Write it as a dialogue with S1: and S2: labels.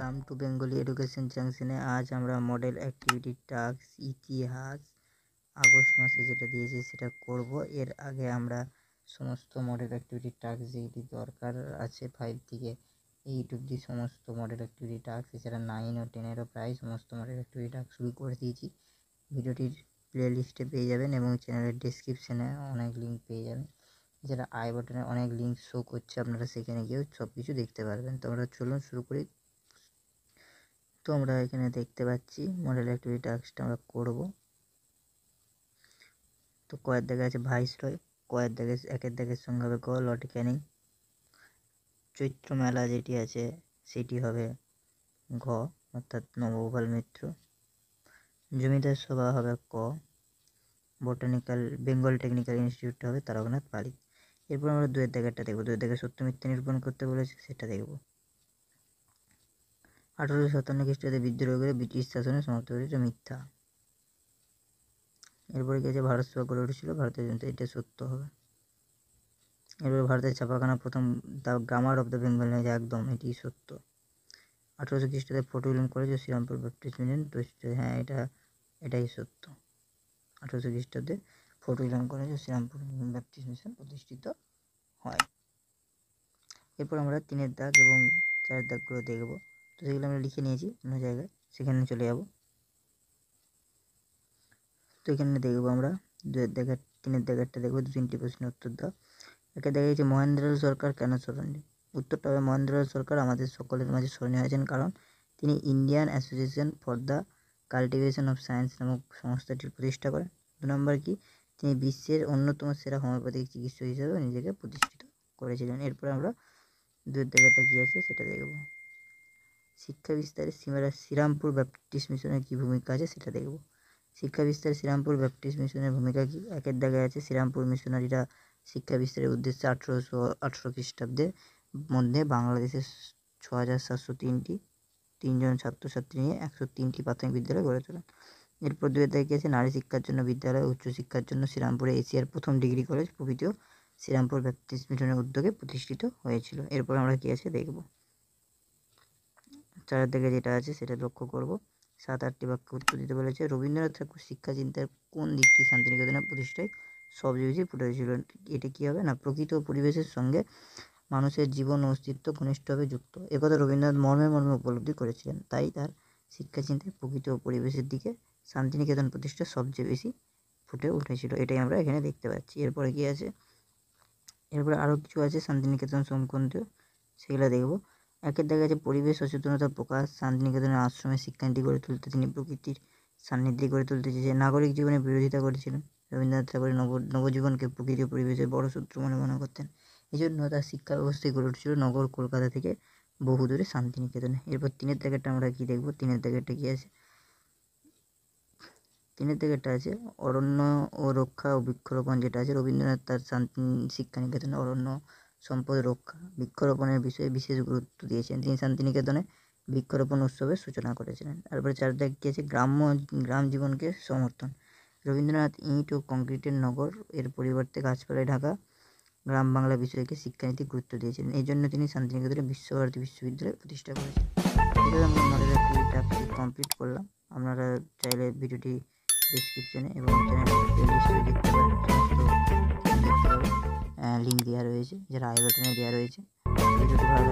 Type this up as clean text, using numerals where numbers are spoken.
S1: Welcome to Bengali education জাংশনে। আজ আমরা মডেল অ্যাক্টিভিটি টাস্ক ইতিহাস আগস্ট মাসে যেটা দিয়েছি সেটা করব। এর আগে আমরা সমস্ত মডেল অ্যাক্টিভিটি টাস্ক যেটি দরকার আছে 5 থেকে 8 অবধি সমস্ত মডেল অ্যাক্টিভিটি টাস্ক, এছাড়া 9 ও 10-এরও প্রায় সমস্ত মডেল অ্যাক্টিভিটি টাস্ক শুরু করে দিয়েছি। ভিডিওটির প্লে লিস্টে পেয়ে যাবেন এবং চ্যানেলের ডিসক্রিপশানে অনেক লিঙ্ক পেয়ে যাবেন। এছাড়া আই বাটনে অনেক লিঙ্ক শো করছে, আপনারা সেখানে গিয়েও সব কিছু দেখতে পারবেন। তো আমরা চলুন শুরু করি। তো আমরা এখানে দেখতে পাচ্ছি মডেল অ্যাক্টিভিটি টাস্কটা আমরা করব। তো কয়ের দাগে আছে ভাইসরয়, কয়ের দাগে একের দাগের সঙ্গে হবে গ লর্ড ক্যানিং। চৈত্র মেলা যেটি আছে সেটি হবে ঘ অর্থাৎ নবগোপাল মিত্র। জমিদার সভা হবে ক। বোটানিক্যাল বেঙ্গল টেকনিক্যাল ইনস্টিটিউটটা হবে তারকনাথ পালিত। এরপর আমরা দুয়ের দাগেরটা দেখব। দুয়ের দাগে সত্য মিথ্যা নিরূপণ করতে বলেছে, সেটা দেখব। 1857 খ্রিস্টাব্দে বিদ্রোহ করে ব্রিটিশ শাসনে সমাপ্ত করেছে মিথ্যা। এরপরে কি আছে ভারত সেবা গড়ে উঠেছিল ভারতের জন্য, এটা সত্য হবে। এরপরে ভারতের ছাপাখানা প্রথম the grammar of the Bengal নিয়েছে, একদম এটি সত্য। 1800 খ্রিস্টাব্দে ফোর্ট উইলিয়াম কলেজ ও শ্রীরামপুর ব্যাপটিস্ট মিশন, হ্যাঁ এটাই সত্য। 1800 খ্রিস্টাব্দে ফোর্ট উইলিয়াম কলেজ ও শ্রীরামপুর ব্যাপটিস্ট মিশন প্রতিষ্ঠিত হয়। এরপর আমরা 3-এর দাগ এবং 4-এর দাগগুলো দেখব। তো সেগুলো আমরা লিখে নিয়েছি অন্য জায়গায়, সেখানে চলে যাব। তো এখানে দেখবো আমরা 2-এর দাগের 3-এর দাগেরটা দেখবো। 2-3টি প্রশ্নের উত্তর দাও। একে দেখা গেছে মহেন্দ্রলাল সরকার কেন স্মরণীয়? উত্তরটা হবে মহেন্দ্রলাল সরকার আমাদের সকলের মাঝে স্মরণীয় হয়েছেন কারণ তিনি Indian association for the cultivation of science নামক সংস্থাটির প্রতিষ্ঠা করেন। 2 নম্বর কি, তিনি বিশ্বের অন্যতম সেরা হোমিওপ্যাথিক চিকিৎসক হিসেবে নিজেকে প্রতিষ্ঠিত করেছিলেন। এরপরে আমরা 2-এর দাগেরটা কী আছে সেটা দেখব। শিক্ষা বিস্তারে শ্রীরামপুর ব্যাপটিস্ট মিশনের কী ভূমিকা আছে সেটা দেখব। শিক্ষা বিস্তারে শ্রীরামপুর ব্যাপটিস্ট মিশনের ভূমিকা কী? 1-এর দাগে আছে শ্রীরামপুর মিশনারিরা শিক্ষা বিস্তারের উদ্দেশ্যে 1818 খ্রিস্টাব্দের মধ্যে বাংলাদেশের 6703 জন ছাত্রছাত্রী নিয়ে 103টি প্রাথমিক বিদ্যালয় গড়ে তোলেন। এরপর 2-এর দাগে আছে নারী শিক্ষার জন্য বিদ্যালয়, উচ্চশিক্ষার জন্য শ্রীরামপুরে এশিয়ার প্রথম ডিগ্রি কলেজ প্রভৃতিও শ্রীরামপুর ব্যাপটিস্ট মিশনের উদ্যোগে প্রতিষ্ঠিত হয়েছিল। এরপর আমরা কী আছে দেখব। 4-এর দাগে যেটা আছে সেটা লক্ষ্য করব। 7-8টি বাক্য উত্তর দিতে বলেছে। রবীন্দ্রনাথ ঠাকুর শিক্ষা চিন্তার কোন দিকটি শান্তিনিকেতনের প্রতিষ্ঠায় সবচেয়ে বেশি ফুটে উঠেছিল? এটা কী হবে না, প্রকৃতি ও পরিবেশের সঙ্গে মানুষের জীবন ও অস্তিত্ব ঘনিষ্ঠভাবে যুক্ত, একথা রবীন্দ্রনাথ মর্মে মর্মে উপলব্ধি করেছিলেন। তাই তার শিক্ষা চিন্তায় প্রকৃতি ও পরিবেশের দিকে শান্তিনিকেতন প্রতিষ্ঠা সবচেয়ে বেশি ফুটে উঠেছিল, এটাই আমরা এখানে দেখতে পাচ্ছি। এরপরে কী আছে, এরপরে আরও কিছু আছে শান্তিনিকেতন সংক্রান্তীয়, সেগুলো দেখব। 1-এর দাগে আছে পরিবেশ সচেতনতা প্রকাশ। শান্তিনিকেতনের আশ্রমে শিক্ষানীতি গড়ে তুলতে তিনি প্রকৃতির সান্নিধ্যে গড়ে তুলতে চেয়েছেন। নাগরিক জীবনের বিরোধিতা করেছিলেন। রবীন্দ্রনাথ ঠাকুর নবজীবনকে প্রকৃতি ও পরিবেশের বড় শত্রু মনে করতেন। এই জন্য তার শিক্ষা ব্যবস্থায় গড়ে উঠেছিল নগর কলকাতা থেকে বহু দূরে শান্তিনিকেতনে। এরপর 3-এর দাগেরটা আমরা কী দেখব। 3-এর দাগেরটা কী আছে, 3-এর দাগেরটা আছে অরণ্য ও রক্ষা ও বৃক্ষরোপণ যেটা আছে। রবীন্দ্রনাথ তার শিক্ষানিকেতনে অরণ্য সম্পদ রক্ষা বৃক্ষরোপণের বিষয়ে বিশেষ গুরুত্ব দিয়েছেন। তিনি শান্তিনিকেতনে বৃক্ষরোপণ উৎসবের সূচনা করেছিলেন। তারপরে 4-এর দাগ কী আছে, গ্রাম জীবনকে সমর্থন। রবীন্দ্রনাথ ইট ও কংক্রিটের নগর এর পরিবর্তে গাছপালায় ঢাকা গ্রাম বাংলা বিষয়কে শিক্ষানীতি গুরুত্ব দিয়েছিলেন। এই জন্য তিনি শান্তিনিকেতনে বিশ্বভারতী বিশ্ববিদ্যালয় প্রতিষ্ঠা করেছেন। এভাবে আমরা মডেল অ্যাক্টিভিটি টাস্কটি কমপ্লিট করলাম। আপনারা চাইলে ভিডিওটি ডিসক্রিপশনে এবং চ্যানেলের প্লেলিস্টে দেখতে পারেন, সমস্ত দেখতে পাবেন, লিঙ্ক দেওয়া রয়েছে, যারা আই বাটনে দেওয়া রয়েছে। ভিডিওটি ভালো